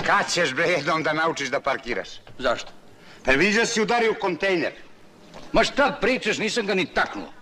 Kad ćeš, bre, jednom da naučiš da parkiraš? Zašto? Pa vidiš da si udario kontejner. Ma šta pričaš, nisam ga ni taknuo.